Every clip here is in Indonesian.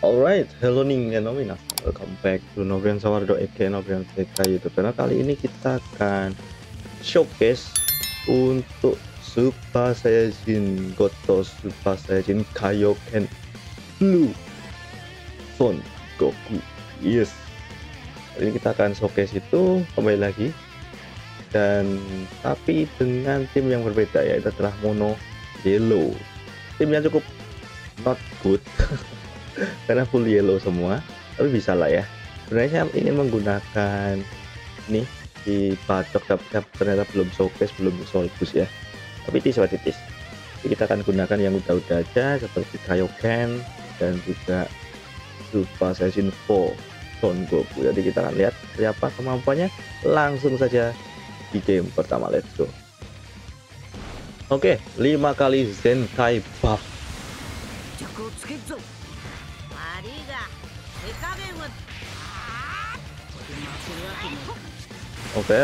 Alright, hello Ningen Nominas, welcome back to Nobrian Sawardo aka Nobrian TK YouTube channel. Kali ini kita akan showcase untuk Super Saiyajin Goto Super Saiyajin Kaioken Blue Son Goku. Yes, kali ini kita akan showcase itu kembali lagi, dan tapi dengan tim yang berbeda, yaitu adalah Mono Yellow. Timnya cukup not good karena full yellow semua, tapi bisa lah ya. Sebenarnya saya ingin menggunakan nih di bacok, tapi ternyata belum showcase, belum solbus ya, tapi titis. Jadi kita akan gunakan yang udah-udah aja seperti Kaioken dan juga Super Saiyajin 4 Son Goku. Jadi kita akan lihat siapa kemampuannya langsung saja di game pertama. Let's go. Oke, 5 kali Zenkai buff. Oke.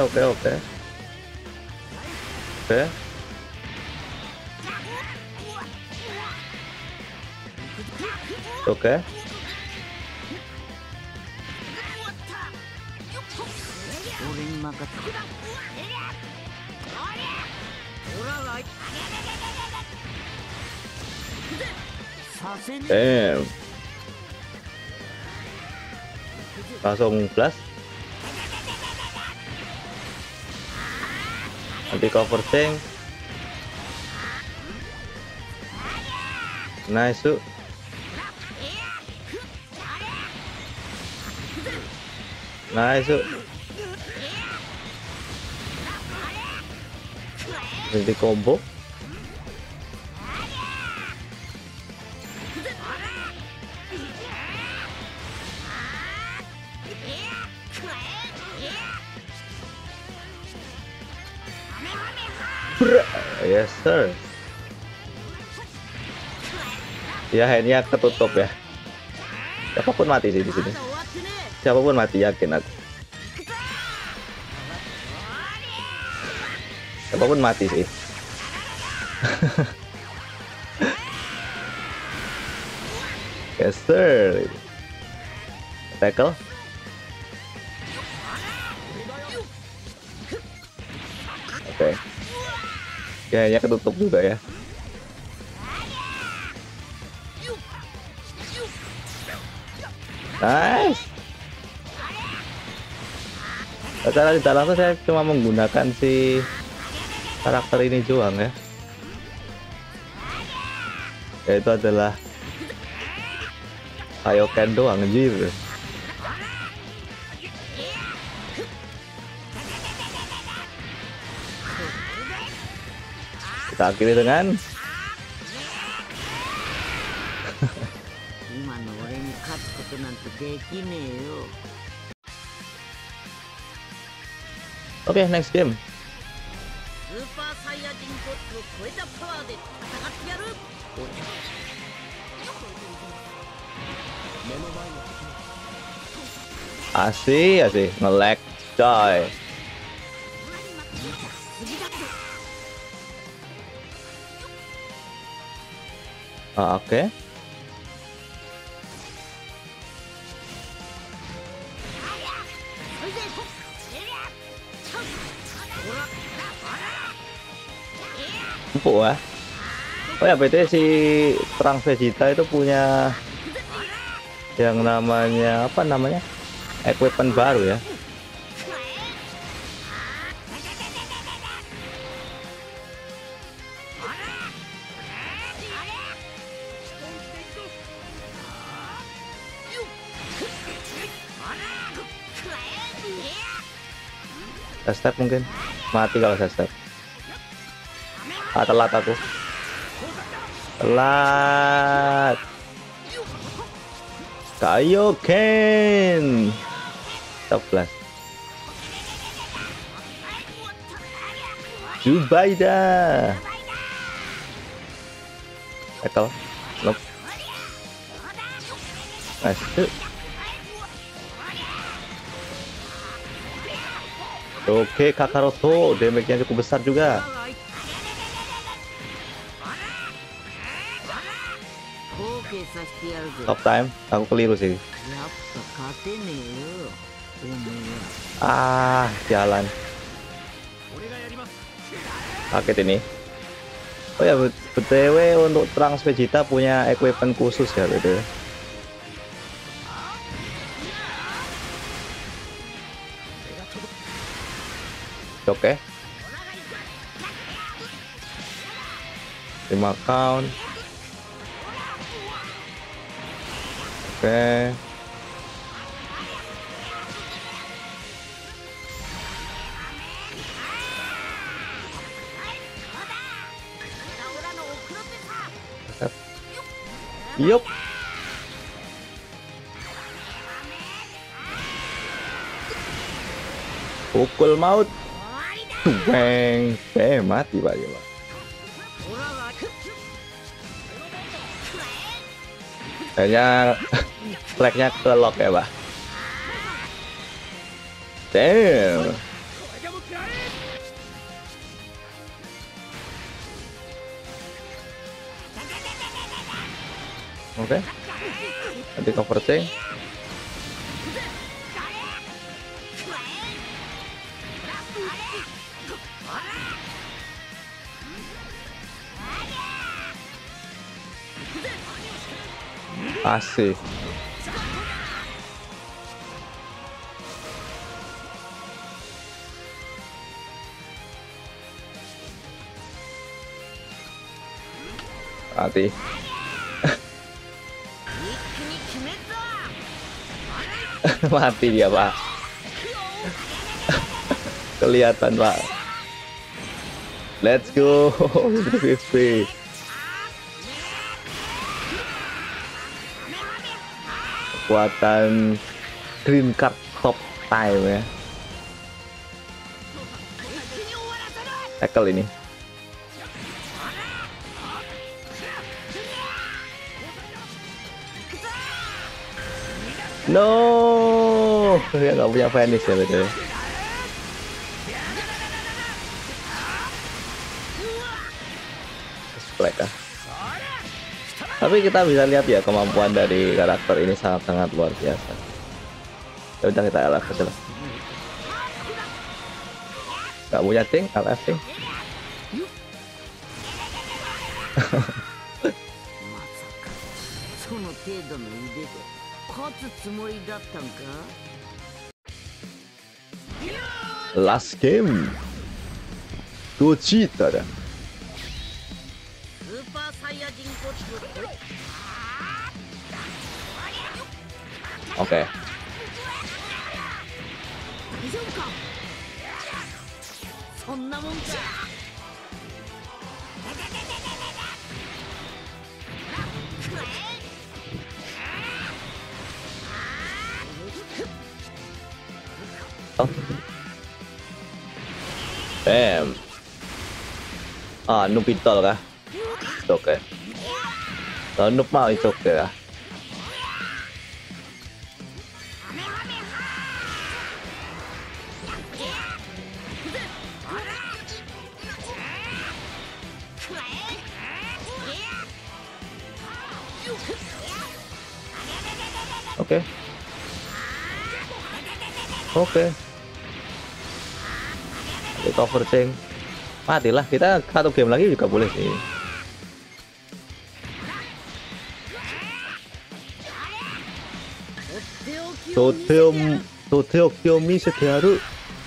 Damn. Langsung blast. Nanti cover tank. Nice tuh. Nice tuh. Nanti combo. Yes sir. Ya, handnya ketutup ya. Siapapun mati sih di sini. Siapapun mati, yakin aku. Siapapun mati sih. Yes sir. Tackle. Oke. Kayaknya ketutup juga ya. Nice. Secara tidak langsung saya cuma menggunakan si karakter ini doang ya. Yaitu adalah Kaioken doang, anjir. Kita akhiri dengan Oke, next game. Asik, nge-lag coy. Oke. Empuk ya. Oh ya, BTW si perang Vegeta itu punya yang namanya apa namanya? Equipment baru ya. Saya step mungkin mati kalau saya step. Telat aku. Telat. Kaioken. Top blast. Zubaida. Tackle. Nope. Nice. Oke, Kakaroto damage-nya cukup besar juga. Top time, aku keliru sih. Ah, jalan. Sakit ini. Oh ya, BTW untuk Trunks Vegeta punya equipment khusus ya, BTW. Oke. 5 count. Oke. Yup. Pukul maut. Bang, mati Pak ya, Pak. Kayaknya flagnya ke lock ya, Pak. Damn. Oke. Nanti cover C. Asik. Mati. Mati dia, Pak. Kelihatan, Pak. Let's go. 50. Kekuatan green card top time ya. Tackle ini. No, dia nggak punya finish ya, betul. Flag ah. Tapi kita bisa lihat ya kemampuan dari karakter ini sangat-sangat luar biasa. Ya udah kita LF aja lah. Gak punya ting, LF ting. Last game Gogeta dah. Oke. Oh. Bam. Ah, noob pitol kah? Oke. Kalau noob mau itu oke lah. Oke. Oke. Cover ceng. Matilah, kita satu game lagi juga boleh sih. Toteo Kyomi Sedaru.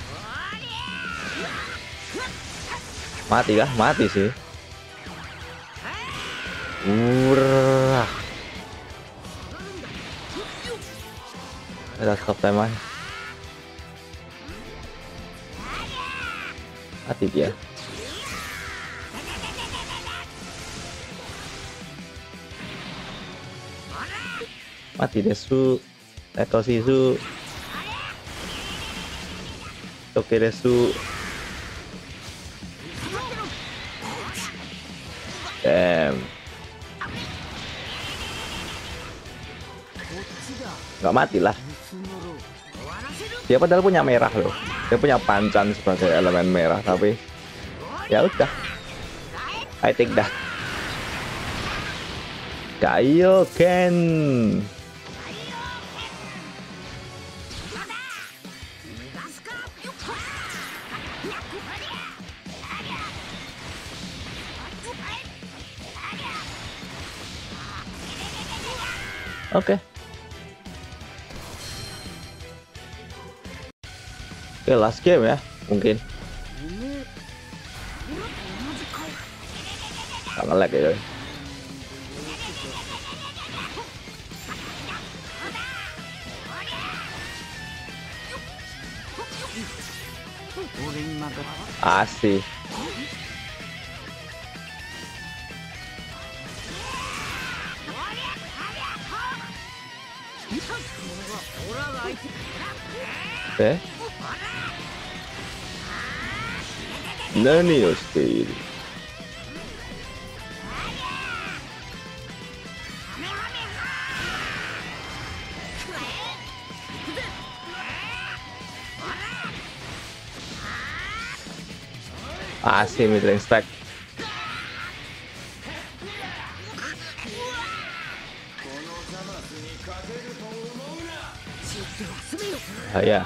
Mati kah? Mati sih. Urah. Kita stop time aja. Mati dia. Mati desu. Eto Shizu. Oke desu. Damn. Nggak mati lah. Dia padahal punya merah loh. Dia punya pancan sebagai elemen merah, tapi ya udah. I think dah. Kaioken. Oke. Oke, last game ya, mungkin. Gak nge-lag ya, coy. Asih. Oke. Naniをしている? Asih mid-range stack. Ya.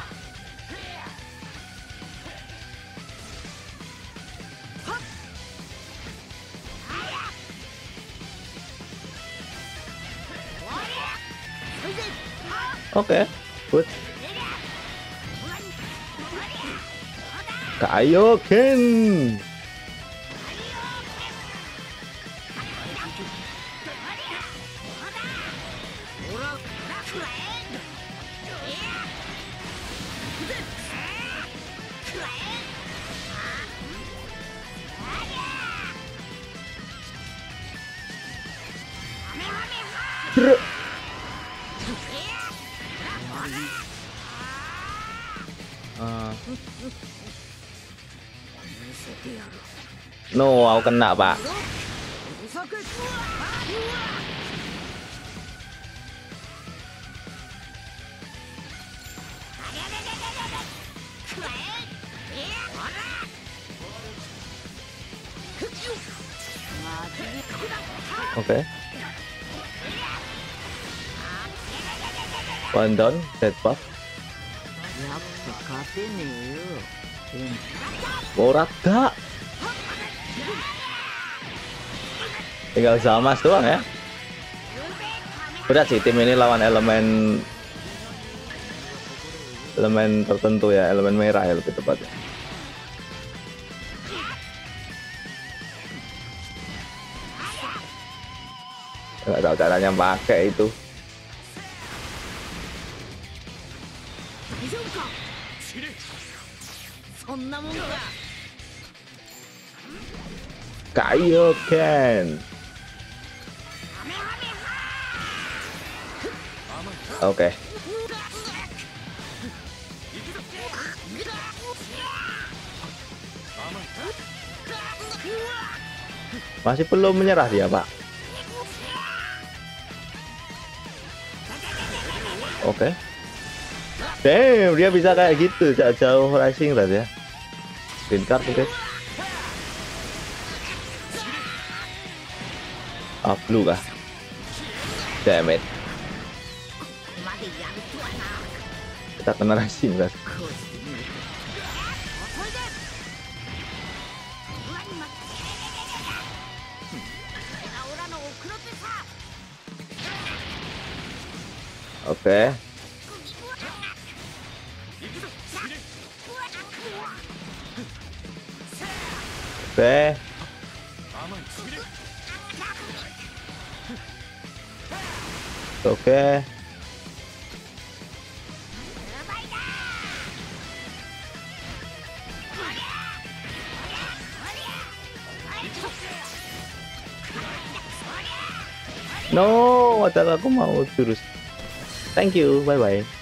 Oke, good. Kaioken. No, aku kena, Pak. Oke. One down, dead buff. Morata. Tinggal Zalmas doang ya. Berat sih tim ini lawan elemen tertentu ya, elemen merah ya lebih tepatnya. Nggak tahu caranya pakai itu. Kaioken. Oke. Masih belum menyerah dia, Pak. Oke. Damn, dia bisa kayak gitu jauh rising tadi ya. Green card mungkin. Blue kah? Damn it. Kita kena rising guys. Oke. Oke. Oke. No, padahal aku mau jurus. Thank you, bye bye.